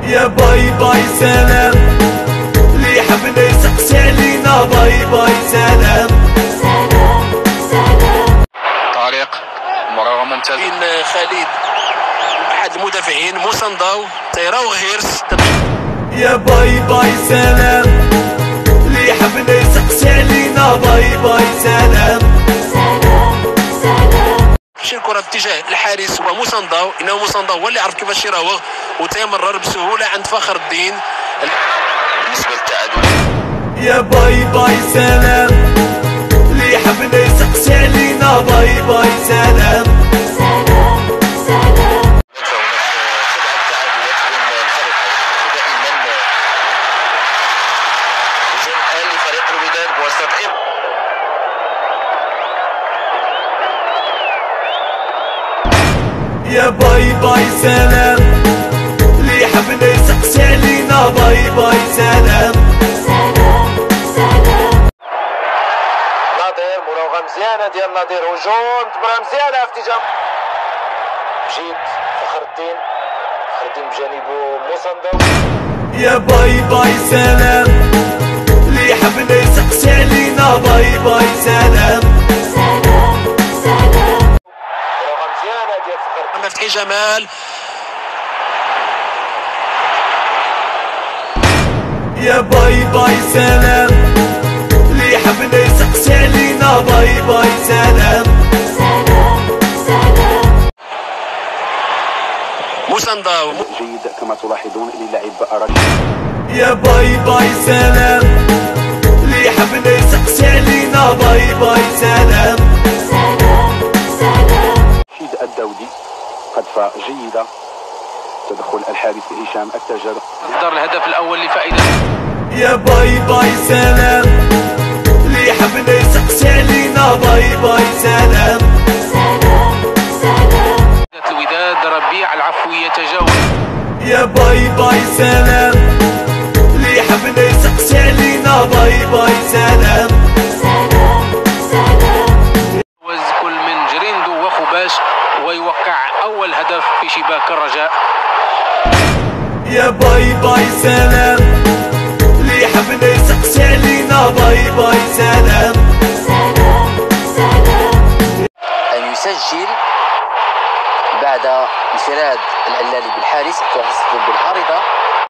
يا باي باي سلام، اللي يحبنا يسقسي علينا باي باي سلام. سلام سلام. طارق مراوغة ممتازة بين خالد احد المدافعين موسى نضاو تيراو غيرس. يا باي باي سلام، اللي يحبنا يسقسي علينا باي باي سلام. سلام سلام. مشي الكرة في اتجاه الحارس وموسى نضاو، انه موسى نضاو هو اللي عرف كيفاش يراوغ وتيمرر بسهولة عند فخر الدين بالنسبة للتعادل. يا باي باي سلام، اللي يحبنا يسقسي علينا باي باي سلام. سلام سلام. يا باي باي سلام، اللي يحبنا يسقسي علينا باي باي سلام. سلام سلام. ناظر مراوغه مزيانه ديال ناظر، هجوم تمريره مزيانه في اتجاه جيد فخر الدين بجانبه موسى نضاو. يا باي باي سلام، اللي يحبنا يسقسي علينا باي باي سلام. سلام سلام. مراوغه مزيانه ديال فخر الدين. مفتحي جمال. يا باي باي سلام، اللي يحبنا يسقسي علينا باي باي سلام. سلام سلام. موسى نضاو. جيد كما تلاحظون للعب أراك. يا باي باي سلام، اللي يحبنا يسقسي علينا باي باي سلام. سلام سلام. رشيد الداودي قذفة جيدة، تدخل الحارس هشام التجر. إصدار الهدف الأول لفائدة. يا باي باي سلام، اللي يحبنا يسقسي علينا باي باي سلام. سلام سلام. الوداد ربيع العفوي يتجاوز. يا باي باي سلام، اللي يحبنا يسقسي علينا باي باي سلام. سلام سلام. كل من جريندو وخباش ويوقع أول هدف في شباك الرجاء. يا باي باي سلام، اللي يحبنا يسقسي علينا باي باي سلام. سلام سلام. أن يسجل بعد انفراد العلالي بالحارس بالعارضة.